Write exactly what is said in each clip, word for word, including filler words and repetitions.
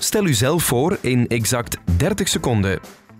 Stel u zelf voor in exact dertig seconden.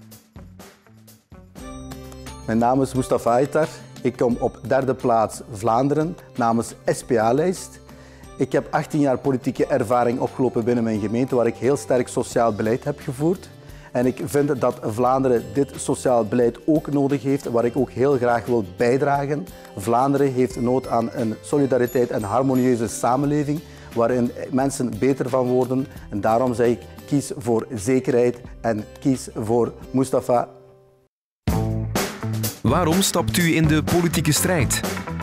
Mijn naam is Mustafa Aitar. Ik kom op derde plaats Vlaanderen namens S P A-lijst. Ik heb achttien jaar politieke ervaring opgelopen binnen mijn gemeente, waar ik heel sterk sociaal beleid heb gevoerd. En ik vind dat Vlaanderen dit sociaal beleid ook nodig heeft, waar ik ook heel graag wil bijdragen. Vlaanderen heeft nood aan een solidariteit en harmonieuze samenleving, waarin mensen beter van worden. En daarom zeg ik, kies voor zekerheid en kies voor Mustafa. Waarom stapt u in de politieke strijd?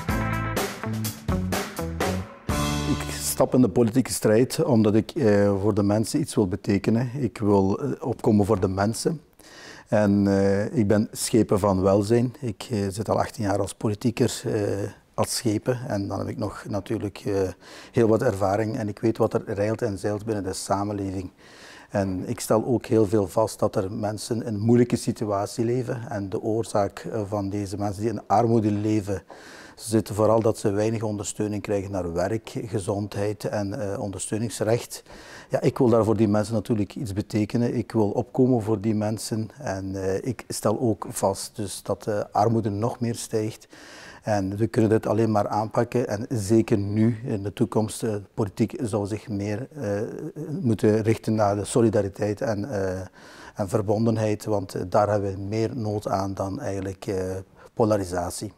Ik stap in de politieke strijd omdat ik eh, voor de mensen iets wil betekenen. Ik wil eh, opkomen voor de mensen. En eh, ik ben schepen van welzijn. Ik eh, zit al achttien jaar als politieker eh, als schepen. En dan heb ik nog natuurlijk eh, heel wat ervaring. En ik weet wat er reilt en zeilt binnen de samenleving. En ik stel ook heel veel vast dat er mensen in een moeilijke situatie leven. En de oorzaak van deze mensen die in armoede leven, zit vooral dat ze weinig ondersteuning krijgen naar werk, gezondheid en uh, ondersteuningsrecht. Ja, ik wil daar voor die mensen natuurlijk iets betekenen. Ik wil opkomen voor die mensen. En uh, ik stel ook vast dus dat de armoede nog meer stijgt. En we kunnen dit alleen maar aanpakken en zeker nu in de toekomst, de politiek zou zich meer uh, moeten richten naar de solidariteit en, uh, en verbondenheid, want daar hebben we meer nood aan dan eigenlijk uh, polarisatie.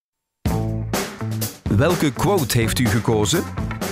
Welke quote heeft u gekozen?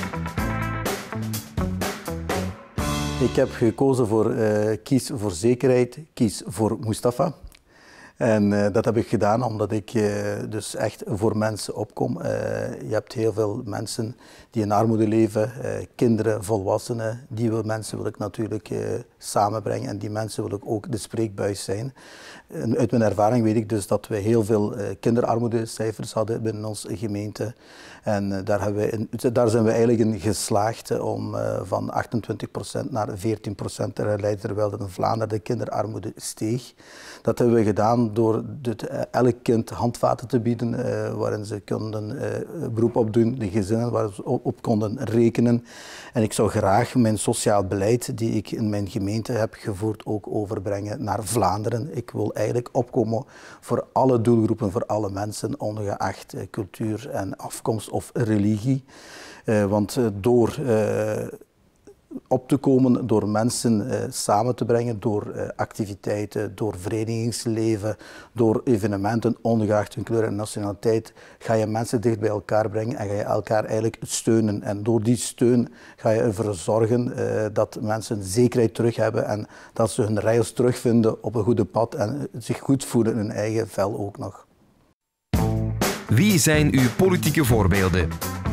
Ik heb gekozen voor uh, kies voor zekerheid, kies voor Mustafa. En uh, dat heb ik gedaan omdat ik uh, dus echt voor mensen opkom. Uh, je hebt heel veel mensen die in armoede leven, uh, kinderen, volwassenen. Die mensen wil ik natuurlijk uh, samenbrengen en die mensen wil ik ook de spreekbuis zijn. En uit mijn ervaring weet ik dus dat we heel veel uh, kinderarmoedecijfers hadden binnen onze gemeente. En uh, daar, hebben we in, daar zijn we eigenlijk in geslaagd uh, om uh, van achtentwintig procent naar veertien procent te leiden, terwijl in Vlaanderen de kinderarmoede steeg. Dat hebben we gedaan door dit, uh, elk kind handvaten te bieden, uh, waarin ze konden uh, beroep op doen, de gezinnen waar ze op, op konden rekenen. En ik zou graag mijn sociaal beleid die ik in mijn gemeente heb gevoerd ook overbrengen naar Vlaanderen. Ik wil eigenlijk opkomen voor alle doelgroepen, voor alle mensen, ongeacht uh, cultuur en afkomst of religie. Uh, want uh, door uh, op te komen, door mensen uh, samen te brengen, door uh, activiteiten, door verenigingsleven, door evenementen, ongeacht hun kleur en nationaliteit, ga je mensen dicht bij elkaar brengen en ga je elkaar eigenlijk steunen. En door die steun ga je ervoor zorgen uh, dat mensen zekerheid terug hebben en dat ze hun rails terugvinden op een goede pad en zich goed voelen in hun eigen vel ook nog. Wie zijn uw politieke voorbeelden?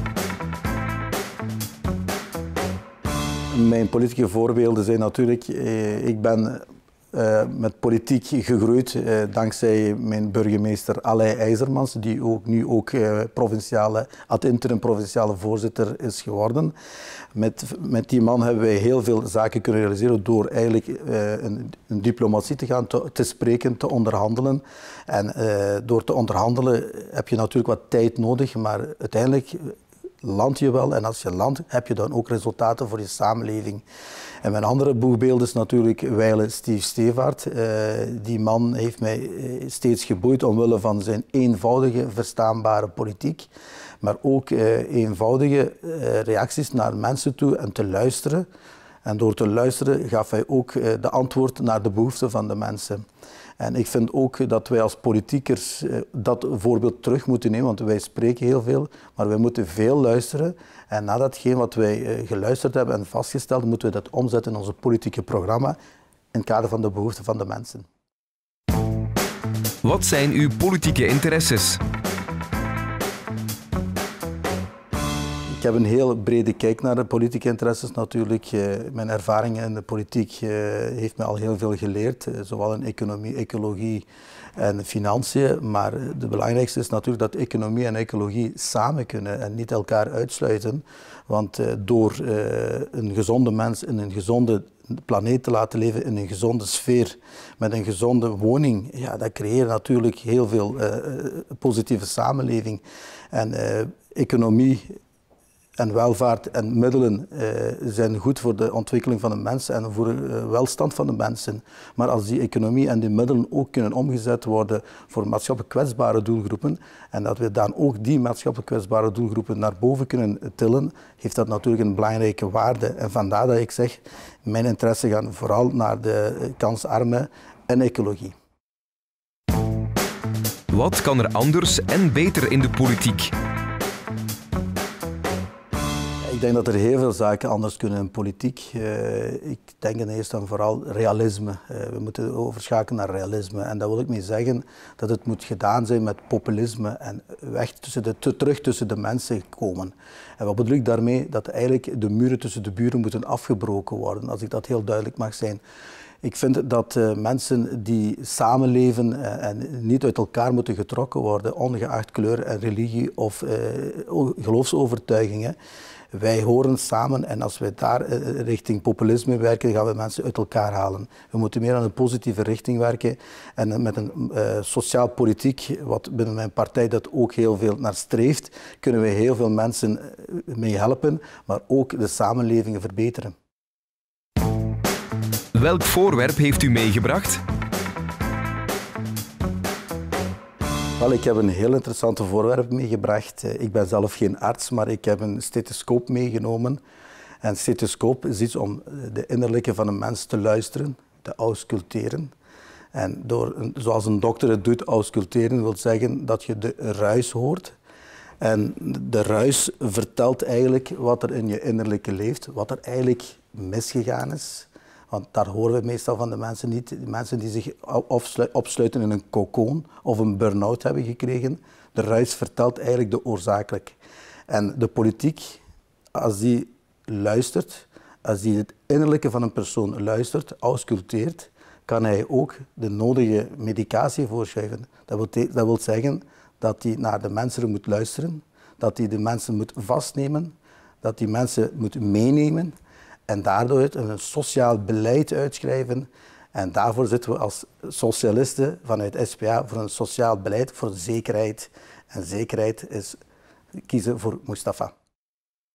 Mijn politieke voorbeelden zijn natuurlijk, eh, ik ben uh, met politiek gegroeid uh, dankzij mijn burgemeester Alain IJzermans, die ook, nu ook uh, provinciale, ad interim provinciale voorzitter is geworden. Met, met die man hebben wij heel veel zaken kunnen realiseren door eigenlijk uh, een, een diplomatie te gaan, te, te spreken, te onderhandelen. En uh, door te onderhandelen heb je natuurlijk wat tijd nodig, maar uiteindelijk land je wel en als je landt heb je dan ook resultaten voor je samenleving. En mijn andere boegbeeld is natuurlijk wijlen Steve Stevaart. Uh, die man heeft mij steeds geboeid omwille van zijn eenvoudige, verstaanbare politiek, maar ook uh, eenvoudige uh, reacties naar mensen toe en te luisteren. En door te luisteren gaf hij ook uh, de antwoord naar de behoeften van de mensen. En ik vind ook dat wij als politiekers dat voorbeeld terug moeten nemen, want wij spreken heel veel, maar wij moeten veel luisteren. En na datgene wat wij geluisterd hebben en vastgesteld, moeten we dat omzetten in onze politieke programma in het kader van de behoeften van de mensen. Wat zijn uw politieke interesses? Ik heb een heel brede kijk naar de politieke interesses natuurlijk. Mijn ervaring in de politiek heeft me al heel veel geleerd, zowel in economie, ecologie en financiën. Maar het belangrijkste is natuurlijk dat economie en ecologie samen kunnen en niet elkaar uitsluiten. Want door een gezonde mens in een gezonde planeet te laten leven, in een gezonde sfeer, met een gezonde woning, ja, dat creëert natuurlijk heel veel uh, positieve samenleving. En uh, economie en welvaart en middelen uh, zijn goed voor de ontwikkeling van de mensen en voor de uh, welstand van de mensen. Maar als die economie en die middelen ook kunnen omgezet worden voor maatschappelijk kwetsbare doelgroepen en dat we dan ook die maatschappelijk kwetsbare doelgroepen naar boven kunnen tillen, heeft dat natuurlijk een belangrijke waarde. En vandaar dat ik zeg, mijn interesse gaat vooral naar de kansarmen en ecologie. Wat kan er anders en beter in de politiek? Ik denk dat er heel veel zaken anders kunnen in politiek. Uh, ik denk in eerste en vooral realisme. Uh, we moeten overschakelen naar realisme. En daar wil ik mee zeggen dat het moet gedaan zijn met populisme en weg tussen de, te, terug tussen de mensen komen. En wat bedoel ik daarmee? Dat eigenlijk de muren tussen de buren moeten afgebroken worden, als ik dat heel duidelijk mag zijn. Ik vind dat uh, mensen die samenleven uh, en niet uit elkaar moeten getrokken worden, ongeacht kleur en religie of uh, geloofsovertuigingen. Wij horen samen en als we daar uh, richting populisme werken, gaan we mensen uit elkaar halen. We moeten meer aan een positieve richting werken en uh, met een uh, sociaal politiek, wat binnen mijn partij dat ook heel veel naar streeft, kunnen we heel veel mensen uh, mee helpen, maar ook de samenlevingen verbeteren. Welk voorwerp heeft u meegebracht? Wel, ik heb een heel interessant voorwerp meegebracht. Ik ben zelf geen arts, maar ik heb een stethoscoop meegenomen. En een stethoscoop is iets om de innerlijke van een mens te luisteren, te ausculteren. En door, zoals een dokter het doet, ausculteren wil zeggen dat je de ruis hoort. En de ruis vertelt eigenlijk wat er in je innerlijke leeft, wat er eigenlijk misgegaan is. Want daar horen we meestal van de mensen niet. De mensen die zich opsluiten in een cocoon of een burn-out hebben gekregen. De ruis vertelt eigenlijk de oorzakelijk. En de politiek, als die luistert, als die het innerlijke van een persoon luistert, ausculteert, kan hij ook de nodige medicatie voorschrijven. Dat wil, dat wil zeggen dat hij naar de mensen moet luisteren, dat hij de mensen moet vastnemen, dat hij mensen moet meenemen. En daardoor een sociaal beleid uitschrijven. En daarvoor zitten we als socialisten vanuit S P A voor een sociaal beleid, voor zekerheid. En zekerheid is kiezen voor Mustafa.